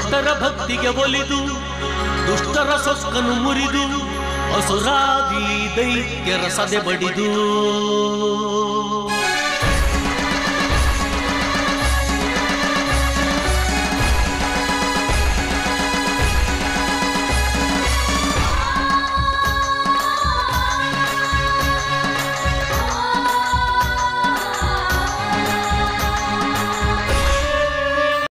ಭಕ್ತರ ಭಕ್ತಿಗೆ ಒಲಿದು ದುಷ್ಟರ ಸೊಕ್ಕನು ಮುರಿದು ಅಸುರಾದಿ ದೈತ್ಯರ ಸದೆ ಬಡಿದು